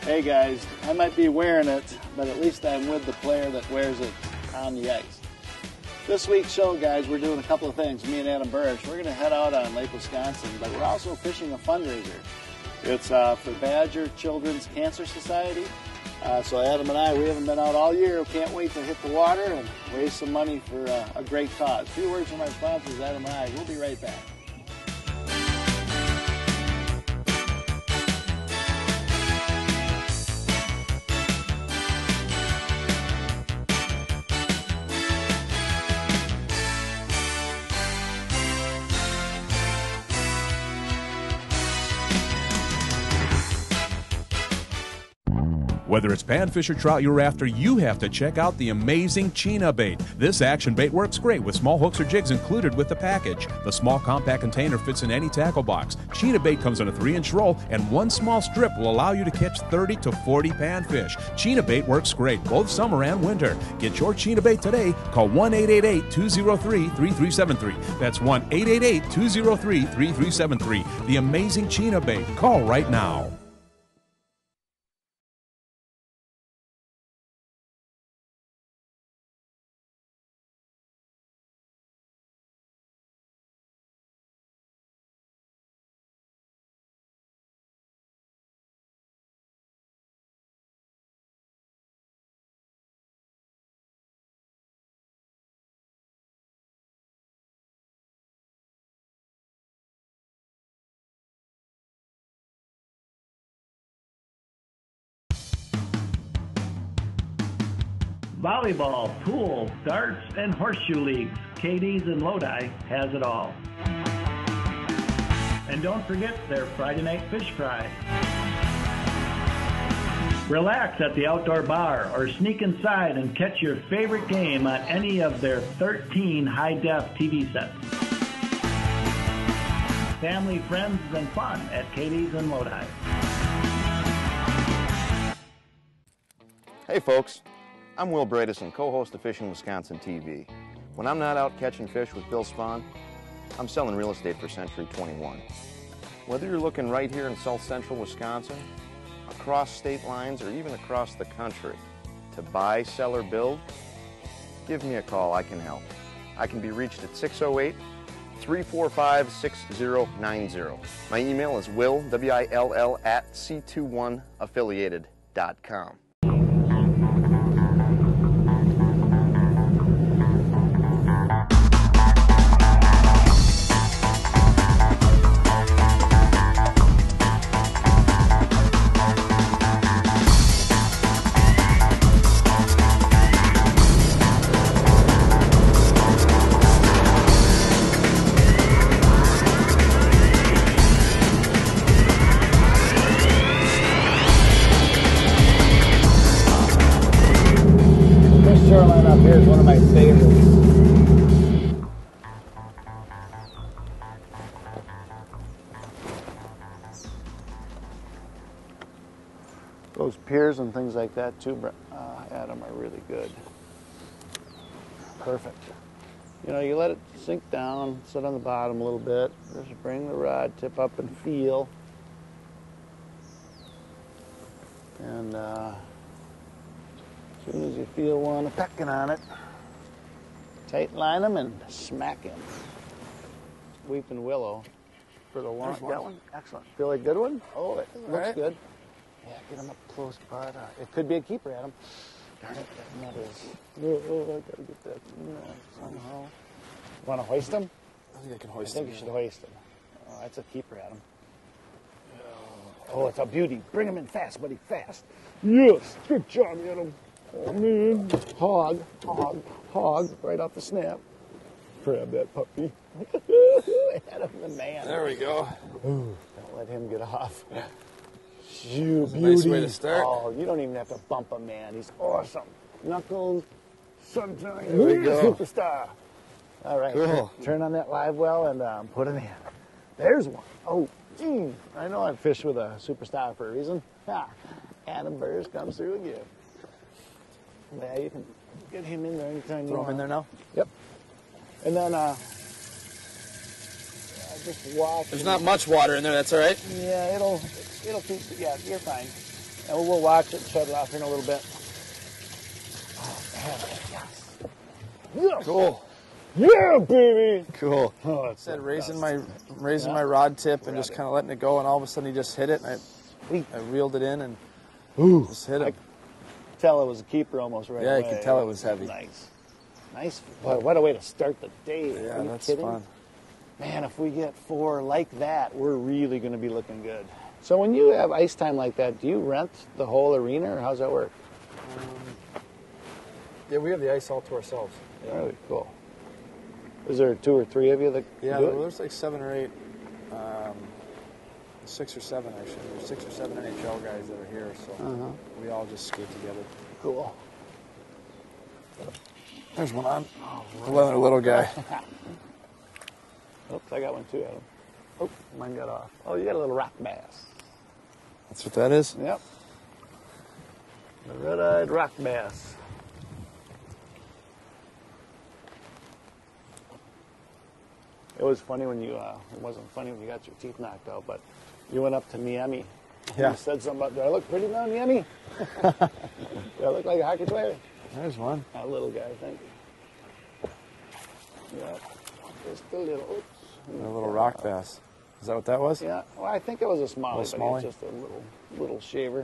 Hey guys, I might be wearing it, but at least I'm with the player that wears it on the ice. This week's show, guys, we're doing a couple of things. Me and Adam Burish, we're going to head out on Lake Wisconsin, but we're also fishing a fundraiser. It's for Badger Children's Cancer Society. So Adam and I, we haven't been out all year. Can't wait to hit the water and raise some money for a great cause. A few words from our sponsors, Adam and I. We'll be right back. Whether it's panfish or trout you're after, you have to check out the amazing China bait. This action bait works great with small hooks or jigs included with the package. The small compact container fits in any tackle box. China bait comes in a 3-inch roll, and one small strip will allow you to catch 30 to 40 panfish. China bait works great both summer and winter. Get your China bait today. Call 1-888-203-3373. That's 1-888-203-3373. The amazing China bait. Call right now. Volleyball, pool, darts, and horseshoe leagues. Katie's in Lodi has it all. And don't forget their Friday night fish fry. Relax at the outdoor bar or sneak inside and catch your favorite game on any of their 13 high-def TV sets. Family, friends, and fun at Katie's in Lodi. Hey folks, I'm Will Bradison, co-host of Fishing Wisconsin TV. When I'm not out catching fish with Bill Spahn, I'm selling real estate for Century 21. Whether you're looking right here in South Central Wisconsin, across state lines, or even across the country to buy, sell, or build, give me a call. I can help. I can be reached at 608-345-6090. My email is will, W-I-L-L, at c21affiliated.com. Shoreline up here is one of my favorites. Those piers and things like that too, Adam, are really good. Perfect. You know, you let it sink down, sit on the bottom a little bit, just bring the rod tip up and feel. And as soon as you feel one pecking on it, tight line them and smack him. Weeping willow for the long. That one, excellent. Feel like a good one? Oh, it looks good. Yeah, get him up close, bud. It could be a keeper, Adam. Darn it, that net is. Oh, I gotta get that somehow. Want to hoist him? I think I can hoist him. I think you should hoist him. Oh, that's a keeper, Adam. Oh, it's a beauty. Bring him in fast, buddy, fast. Yes, good job, Adam. Oh, man. Hog, right off the snap. Grab that puppy. Adam the man. There we go. Ooh, don't let him get off. You That's beauty. a nice way to start. Oh, you don't even have to bump him, man. He's awesome. Knuckles, sunshine, there we go. Superstar. All right, Cool. turn on that live well and put him in. There's one. Oh, gee. I know I've fished with a superstar for a reason. Adam Burish comes through again. Yeah, you can get him in there anytime you want. Throw him in there now? Yep. And then just watch. There's not much water in there, that's all right? Yeah, it'll keep, yeah, you're fine. And we'll watch it, shut it off here in a little bit. Oh, man, yes. Yes. Cool. Yeah, baby. Cool. Oh, it's Said the raising best. my rod tip and just kind of letting it go, and all of a sudden he just hit it, and I reeled it in and just hit him. I could tell it was a keeper almost right Yeah, away. you could tell it was heavy. Nice. Boy, what a way to start the day. Yeah, Are you that's kidding? fun. Man, if we get 4 like that, we're really going to be looking good. So when you have ice time like that, do you rent the whole arena, or how's that work? Yeah, we have the ice all to ourselves. Yeah. Really cool. Is there 2 or 3 of you that Yeah, do it? there's like 7 or 8, 6 or 7 actually. There's 6 or 7 NHL guys that are here, so we all just skate together. Cool. There's one on. Another little guy. Oops, I got one too, Adam. Oh, mine got off. Oh, you got a little rock bass. That's what that is? Yep. The red-eyed rock bass. It was funny when you, it wasn't funny when you got your teeth knocked out, but you went up to Miami. Yeah. You said something about, do I look pretty now, Miami? Do I look like a hockey player? There's one. A little guy, I think. Yeah. Just a little, oops. A little rock bass. Is that what that was? Yeah, well, I think it was a smallie, Little but smallie? it's just a little shaver.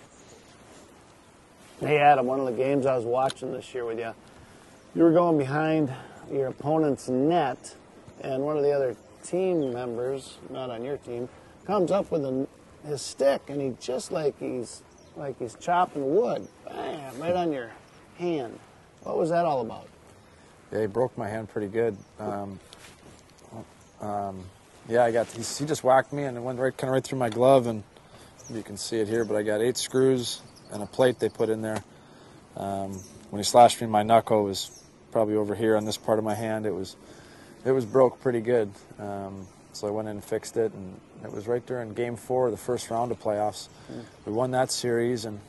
Hey, Adam, one of the games I was watching this year with you, you were going behind your opponent's net, and one of the other team members, not on your team, comes up with his stick, and he just like he's chopping wood, bam, right on your hand. What was that all about? Yeah, he broke my hand pretty good. Yeah, he just whacked me and it went kind of right through my glove, and you can see it here, but I got 8 screws and a plate they put in there. When he slashed me, my knuckle was probably over here on this part of my hand. It was broke pretty good. So I went in and fixed it, and it was right during Game 4 of the first round of playoffs. We won that series, and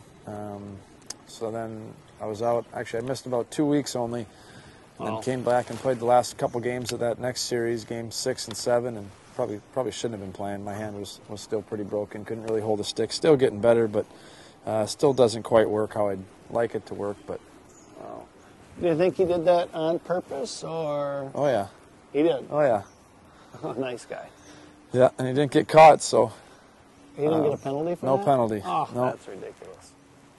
so then I was out. Actually, I missed about 2 weeks only, and then came back and played the last couple games of that next series, Game 6 and 7, and probably shouldn't have been playing. My hand was still pretty broken. Couldn't really hold a stick. Still getting better, but still doesn't quite work how I'd like it to work. But Do you think he did that on purpose, or? oh yeah, He did. oh yeah, Oh, nice guy. yeah. And he didn't get caught, so He didn't get a penalty for no that? penalty. Oh, No. that's ridiculous.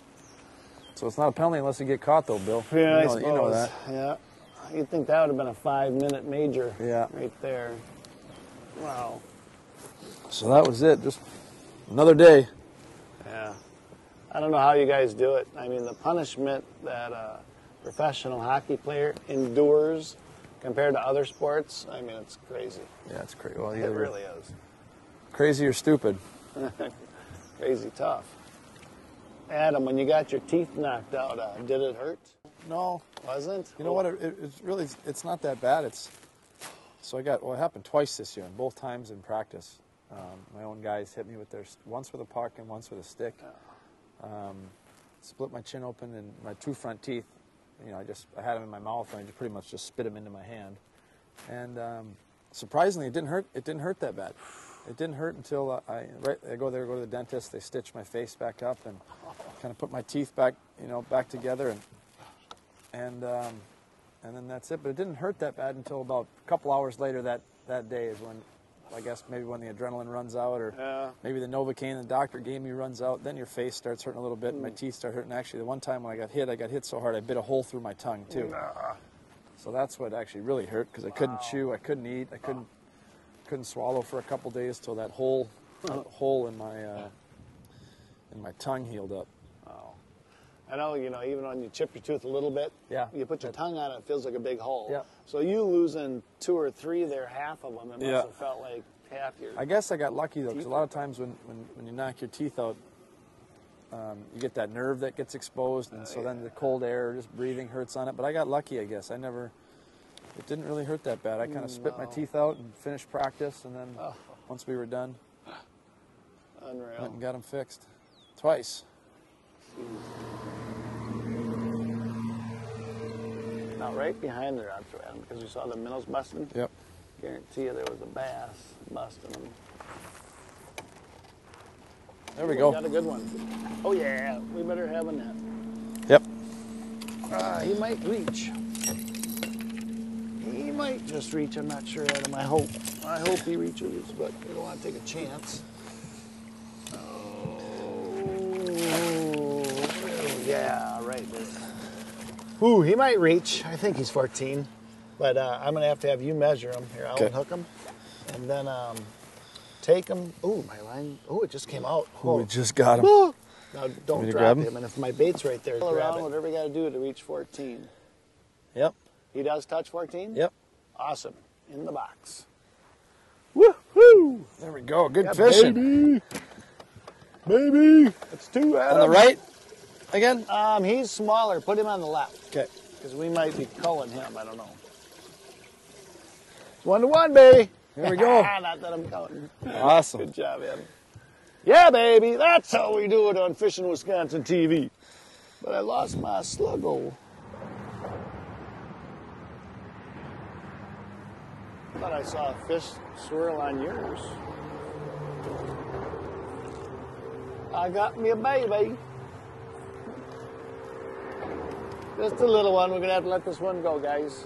So it's not a penalty unless you get caught, though, Bill. Yeah, I you suppose. know that. Yeah. You'd think that would have been a 5-minute major. Yeah. Right there. Wow. So that was it. Just another day. Yeah. I don't know how you guys do it. I mean, the punishment that a professional hockey player endures compared to other sports, I mean, it's crazy. Yeah, it's crazy. Well, It either really is. crazy or stupid. Crazy tough. Adam, when you got your teeth knocked out, did it hurt? No. Wasn't? You know what? It's really, it's not that bad. It happened twice this year, and both times in practice. My own guys hit me with once with a puck and once with a stick. Split my chin open and my 2 front teeth. You know, I had them in my mouth, and I pretty much just spit them into my hand. And surprisingly, it didn't hurt. It didn't hurt that bad. It didn't hurt until I go to the dentist. They stitch my face back up and kind of put my teeth back together, and then that's it. But it didn't hurt that bad until about a couple hours later. That day is when, I guess, maybe when the adrenaline runs out, or maybe the Novocaine the doctor gave me runs out. Then your face starts hurting a little bit, and my teeth start hurting. Actually, the one time when I got hit so hard I bit a hole through my tongue too. So that's what actually really hurt, because I couldn't chew, I couldn't eat, I couldn't swallow for a couple days till that hole in my tongue healed up. Oh. I know, even when you chip your tooth a little bit, you put your tongue on it, it feels like a big hole. Yeah. So you losing 2 or 3 there, half of them, it must have felt like half your... I guess I got lucky, though, because a lot of times when you knock your teeth out, you get that nerve that gets exposed, and so then the cold air, just breathing hurts on it. But I got lucky, I guess. It didn't really hurt that bad. I kind of spit my teeth out and finished practice, and then once we were done, Unreal. went and got them fixed. Twice. Now, right behind there, Adam, because we saw the minnows busting. Yep. Guarantee you there was a bass busting them. There we go. Got a good one. Oh yeah, we better have a net. Yep. He might reach. He might just reach. I'm not sure, Adam. I hope he reaches, but we don't want to take a chance. Oh, yeah, right there. Ooh, he might reach. I think he's 14, but I'm gonna have to have you measure him. Here, I'll unhook him, and then take him. Ooh, my line. Ooh, it just came out. Oh, we just got him. Ooh. Now don't drop him? him, and if my bait's right there, grab around whatever you got to do to reach 14. Yep. He does touch 14? Yep. Awesome. In the box. Woo-hoo! There we go. Good fishing. Baby! It's 2, Adam. On the right again? He's smaller. Put him on the left. Okay. Because we might be culling him. I don't know. It's 1-to-1, baby. Here we go. Not that I'm counting. Awesome. Good job, Adam. Yeah, baby. That's how we do it on Fishing Wisconsin TV. But I lost my sluggo. Thought I saw a fish swirl on yours. I got me a baby. Just a little one. We're going to have to let this one go, guys.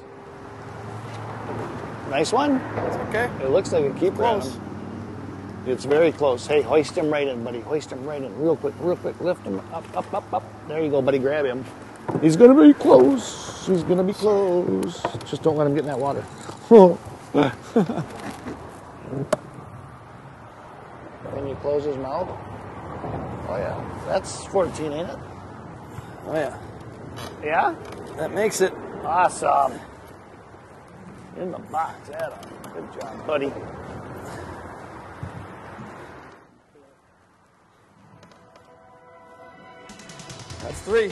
Nice one. It's okay. It looks like a keeper. Close. It's very close. Hey, hoist him right in, buddy. Hoist him right in. Real quick, real quick. Lift him up, up, up, up. There you go, buddy. Grab him. He's going to be close. He's going to be close. Just don't let him get in that water. When you close his mouth. Oh, yeah. That's 14, ain't it? Oh, yeah. Yeah? That makes it. Awesome. In the box, Adam. Good job, buddy. That's 3.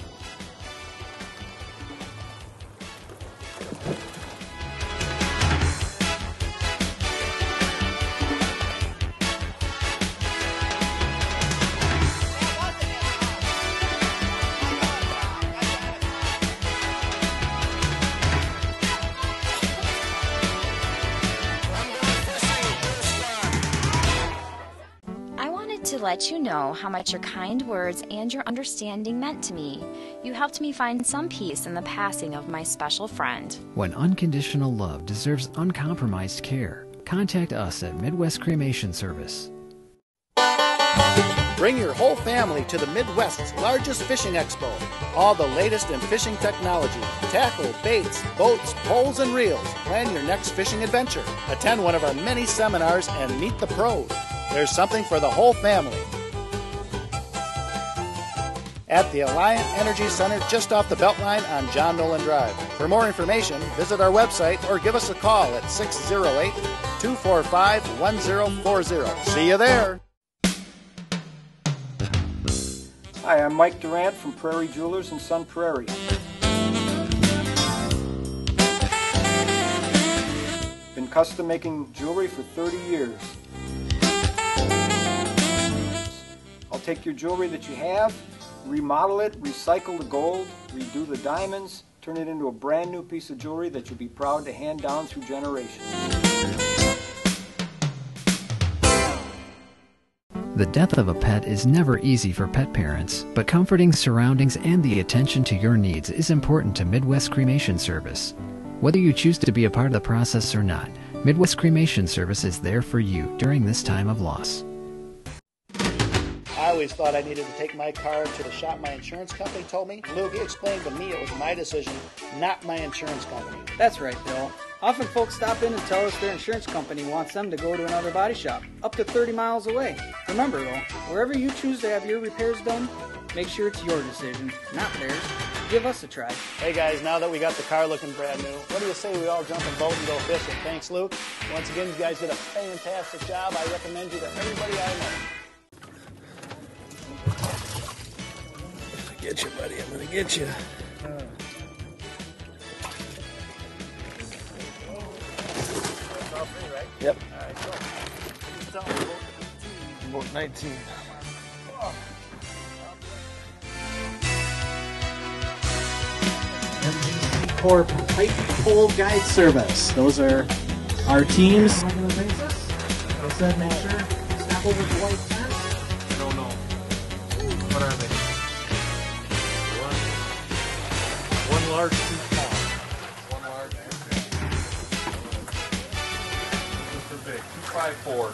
To let you know how much your kind words and your understanding meant to me. You helped me find some peace in the passing of my special friend. When unconditional love deserves uncompromised care, contact us at Midwest Cremation Service. Bring your whole family to the Midwest's largest fishing expo. All the latest in fishing technology, tackle, baits, boats, poles, and reels. Plan your next fishing adventure. Attend one of our many seminars and meet the pros. There's something for the whole family. At the Alliant Energy Center just off the Beltline on John Nolan Drive. For more information, visit our website or give us a call at 608-245-1040. See you there. Hi, I'm Mike Durant from Prairie Jewelers in Sun Prairie. Been custom making jewelry for 30 years. I'll take your jewelry that you have, remodel it, recycle the gold, redo the diamonds, turn it into a brand new piece of jewelry that you'll be proud to hand down through generations. The death of a pet is never easy for pet parents, but comforting surroundings and the attention to your needs is important to Midwest Cremation Service. Whether you choose to be a part of the process or not, Midwest Cremation Service is there for you during this time of loss. I always thought I needed to take my car to the shop my insurance company told me. Luke, he explained to me it was my decision, not my insurance company. That's right, Bill. Often folks stop in and tell us their insurance company wants them to go to another body shop, up to 30 miles away. Remember, though, wherever you choose to have your repairs done, make sure it's your decision, not theirs. Give us a try. Hey guys, now that we got the car looking brand new, what do you say we all jump in a boat and go fishing? Thanks, Luke. Once again, you guys did a fantastic job. I recommend you to everybody I know. Get you, buddy. I'm gonna get you. Yep. All right, go. About 19. MGC Corp Pipe Pole Guide Service. Those are our teams. On a regular basis. Like I said, make sure step over the white fence. don't know. What are they? One large, two small. One large, two small. Super big. 254.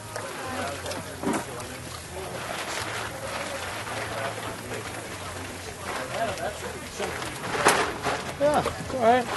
Yeah, it's all right.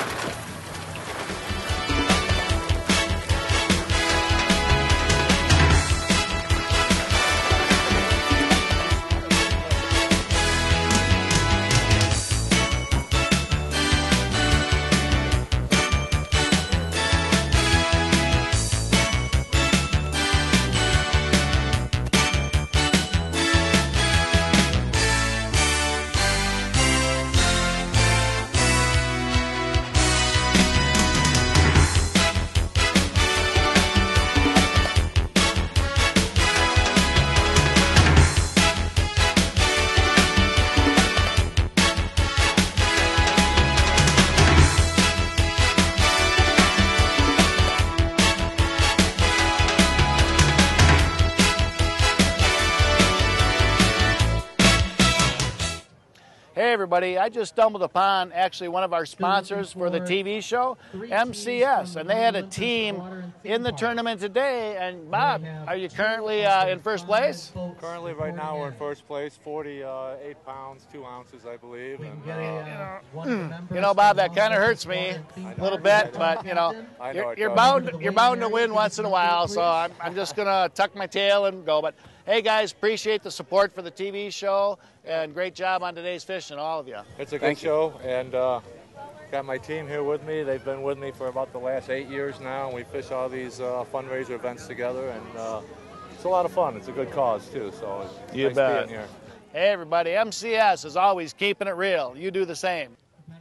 Hey everybody, I just stumbled upon actually one of our sponsors for the TV show, MCS, and they had a team in the tournament today. And Bob, are you currently in first place? Currently, right now, we're in first place, 48 pounds, 2 ounces, I believe. And, You know, Bob, that kind of hurts me a little bit, but you know, you're bound to win once in a while. So I'm just gonna tuck my tail and go. But hey, guys, appreciate the support for the TV show, and great job on today's fishing, all of you. It's a good show, and got my team here with me. They've been with me for about the last 8 years now, and we fish all these fundraiser events together, and it's a lot of fun. It's a good cause, too, so it's nice being here. Hey, everybody, MCS is always keeping it real. You do the same.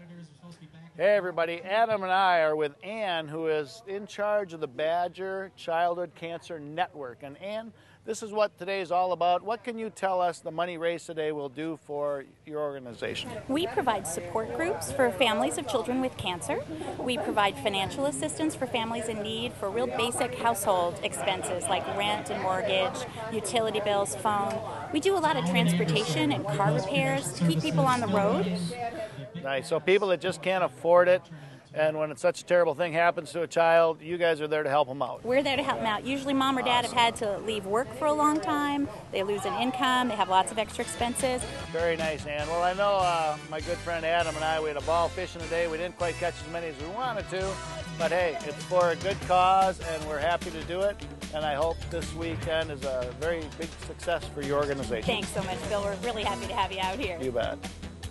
Hey, everybody, Adam and I are with Ann, who is in charge of the Badger Childhood Cancer Network. And Ann, this is what today is all about. What can you tell us the money raised today will do for your organization? We provide support groups for families of children with cancer. We provide financial assistance for families in need for real basic household expenses like rent and mortgage, utility bills, phone. We do a lot of transportation and car repairs to keep people on the road. Nice. So people that just can't afford it, and when it's such a terrible thing happens to a child, you guys are there to help them out. We're there to help them out. Usually mom or dad have had to leave work for a long time. They lose an income. They have lots of extra expenses. Very nice, Ann. Well, I know my good friend Adam and I, we had a ball fishing today. We didn't quite catch as many as we wanted to, but hey, it's for a good cause, and we're happy to do it. And I hope this weekend is a very big success for your organization. Thanks so much, Bill. We're really happy to have you out here. You bet.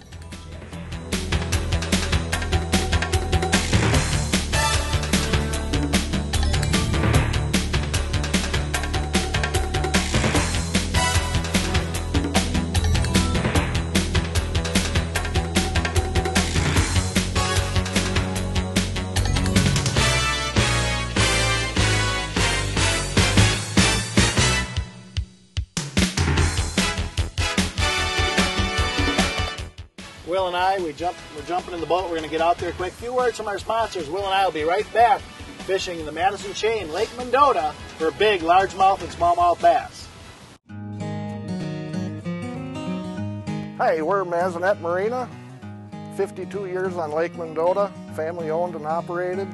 Will and I, we're jumping in the boat. We're going to get out there quick. Few words from our sponsors. Will and I will be right back fishing in the Madison Chain, Lake Mendota, for big largemouth and smallmouth bass. Hi, we're Mazinet Marina, 52 years on Lake Mendota, family owned and operated.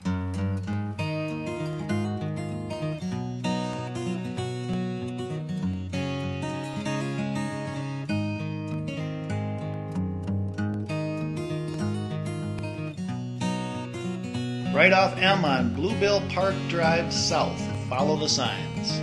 Right off M on Bluebill Park Drive South. Follow the signs.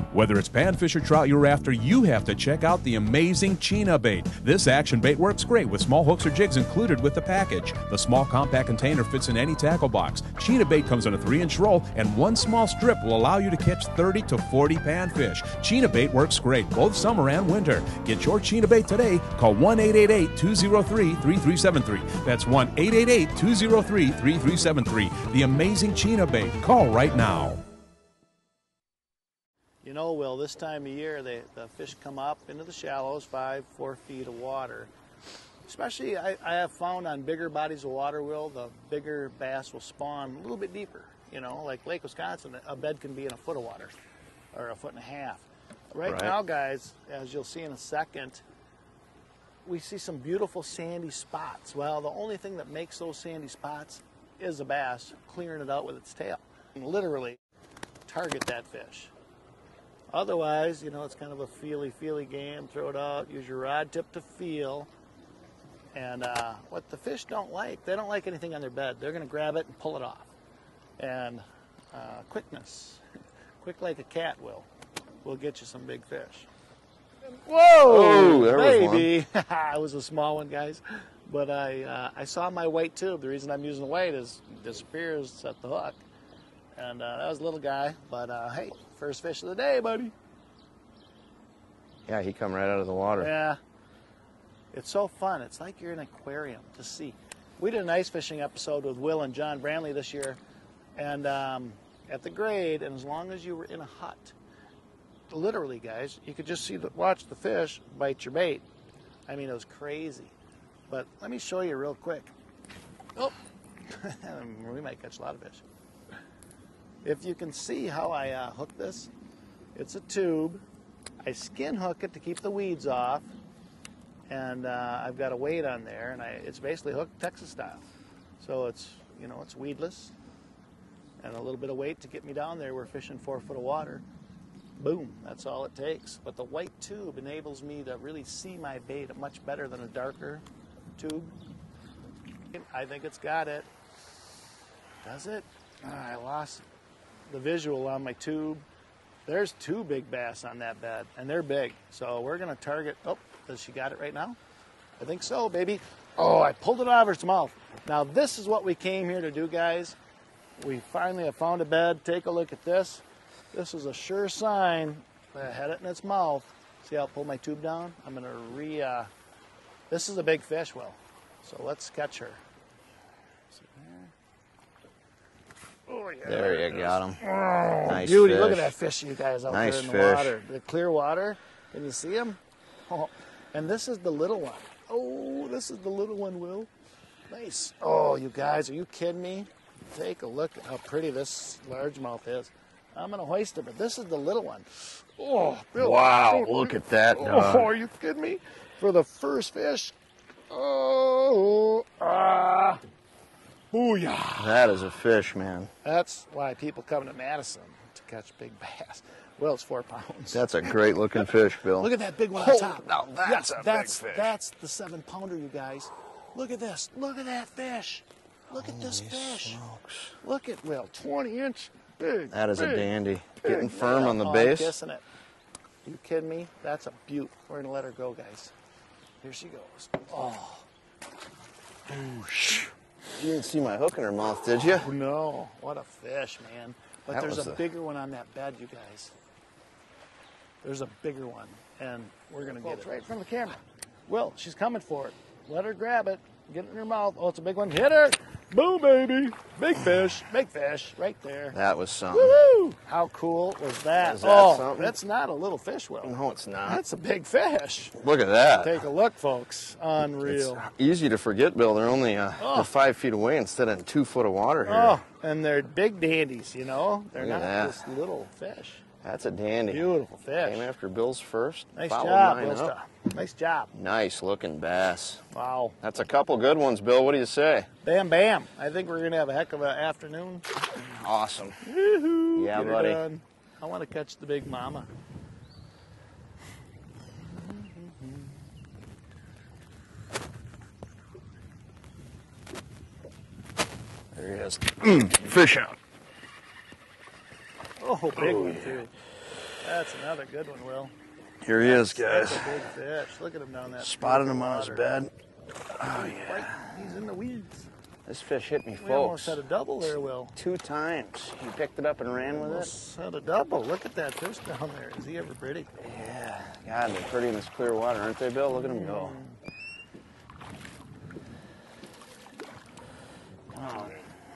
Whether it's panfish or trout you're after, you have to check out the amazing China bait. This action bait works great with small hooks or jigs included with the package. The small compact container fits in any tackle box. China bait comes in a 3-inch roll, and one small strip will allow you to catch 30 to 40 panfish. China bait works great both summer and winter. Get your China bait today. Call 1-888-203-3373. That's 1-888-203-3373. The amazing China bait. Call right now. You know, Will, this time of year, the fish come up into the shallows, 5-4 feet of water. Especially, I have found on bigger bodies of water, Will, the bigger bass will spawn a little bit deeper. You know, like Lake Wisconsin, a bed can be in a foot of water, or a foot and a half. Right now, guys, as you'll see in a second, we see some beautiful sandy spots. Well, the only thing that makes those sandy spots is a bass clearing it out with its tail. And literally target that fish. Otherwise, you know, it's kind of a feely game. Throw it out, use your rod tip to feel. And what the fish don't like, they don't like anything on their bed. They're going to grab it and pull it off. And quickness, quick like a cat will get you some big fish. Whoa, oh, there baby. Was one. It was a small one, guys. But I saw my white tube. The reason I'm using the white is it disappears at the hook. And that was a little guy, but hey, first fish of the day, buddy. Yeah, he come right out of the water. Yeah. It's so fun. It's like you're in an aquarium to see. We did an ice fishing episode with Will and John Brantley this year, and at the grade, and as long as you were in a hut, literally, guys, you could just watch the fish bite your bait. I mean, it was crazy. But let me show you real quick. Oh, we might catch a lot of fish. If you can see how I hook this, it's a tube. I skin hook it to keep the weeds off, and I've got a weight on there, and it's basically hooked Texas style. So it's, you know, it's weedless, and a little bit of weight to get me down there. We're fishing 4 foot of water. Boom, that's all it takes. But the white tube enables me to really see my bait much better than a darker tube. I think it's got it. Does it? I lost the visual on my tube. There's 2 big bass on that bed, and they're big. So we're gonna target, oh, does she got it right now? I think so, baby. Oh, I pulled it out of her mouth. Now this is what we came here to do, guys. We finally have found a bed. Take a look at this. This is a sure sign that I had it in its mouth. See how I pull my tube down? I'm gonna this is a big fish, Will. So let's catch her. Oh, yeah, there you got him. Oh, nice beauty. fish. Look at that fish, you guys, out there in the water. The clear water. Can you see him? Oh, and this is the little one. Oh, this is the little one, Will. Nice. Oh, you guys, are you kidding me? Take a look at how pretty this largemouth is. I'm going to hoist it, but this is the little one. Oh, Bill. Wow, look at that dog. Oh, are you kidding me? For the first fish. Oh, booyah. That is a fish, man. That's why people come to Madison to catch big bass. Well, it's 4 pounds. That's a great looking fish, Bill. Look at that big one on top. Now that's a big fish. That's the 7-pounder, you guys. Look at this. Look at that fish. Look at this fish. Smokes. Look at, Will, 20-inch. Big. That is big, a dandy. big. Getting firm on the I'm base. kissing it. You kidding me? That's a beaut. We're going to let her go, guys. Here she goes. Oh. You didn't see my hook in her mouth, did you? No. What a fish, man. But That there's was a bigger one on that bed, you guys. There's a bigger one, and we're going to get it right from the camera. Will, she's coming for it. Let her grab it. Get it in her mouth. Oh, it's a big one. Hit her. Boom, baby. Big fish. Big fish. Right there. That was something. Woo-hoo! How cool was that? Is that something? That's not a little fish, Will. No, it's not. That's a big fish. Look at that. Take a look, folks. Unreal. It's easy to forget, Bill. They're only they're 5 feet away instead of 2 foot of water here. Oh, and they're big dandies, you know? They're Look at not that. just little fish. That's a dandy. Beautiful fish. Came after Bill's first. Nice followed job, mine Bill's up. job. Nice job. Nice looking bass. Wow. That's a couple good ones, Bill. What do you say? Bam, bam. I think we're going to have a heck of an afternoon. Awesome. Woo-hoo. Yeah, Get her buddy. done. I want to catch the big mama. There he is. Fish out. Oh, big one, too. That's another good one, Will. Here he is, guys. That's a big fish. Look at him down that. Spotted him on water. his bed. Oh, yeah. He's in the weeds. This fish hit me, folks. We almost had a double there, Will. 2 times. He picked it up and ran with it. Had a double. Look at that fish down there. Is he ever pretty? Yeah. God, they're pretty in this clear water, aren't they, Bill? Look at him go. Come on.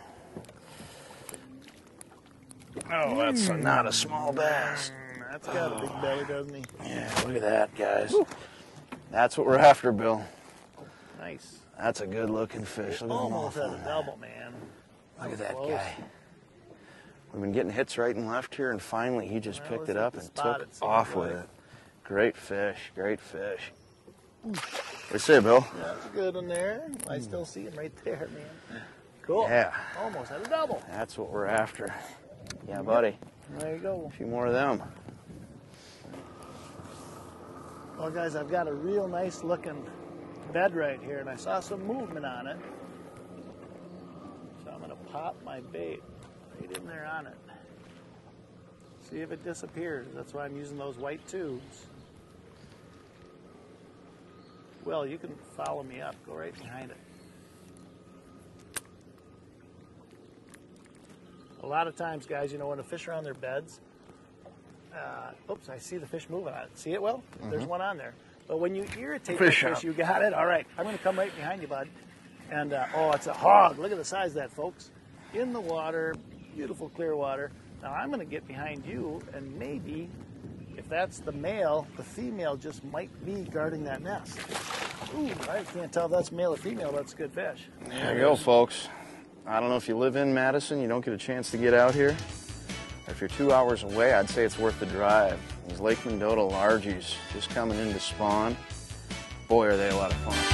Oh, that's not a small bass. That's got a big belly, doesn't he? Yeah, look at that, guys. Woo. That's what we're after, Bill. Nice. That's a good-looking fish. Look at him Almost off had a double, man. Look at that Close. guy. We've been getting hits right and left here, and finally he just picked it up and took off with it. Great fish, great fish. What do you say, Bill? Yeah, that's a good one there. I still see him right there, man. Cool. Yeah. Almost had a double. That's what we're after. Yeah, buddy. There you go. A few more of them. Well, guys, I've got a real nice looking bed right here, and I saw some movement on it. So I'm going to pop my bait right in there on it. See if it disappears. That's why I'm using those white tubes. Well, you can follow me up. Go right behind it. A lot of times, guys, you know, when the fish are on their beds, oops, I see the fish moving on it. See it, Will? There's one on there. But when you irritate the fish, you got it? All right, I'm going to come right behind you, bud. And, oh, it's a hog. Look at the size of that, folks. In the water, beautiful clear water. Now, I'm going to get behind you, and maybe, if that's the male, the female just might be guarding that nest. Ooh, I can't tell if that's male or female, but it's a good fish. There you go, folks. I don't know if you live in Madison, you don't get a chance to get out here. Or if you're 2 hours away, I'd say it's worth the drive. These Lake Mendota largies just coming in to spawn. Boy, are they a lot of fun.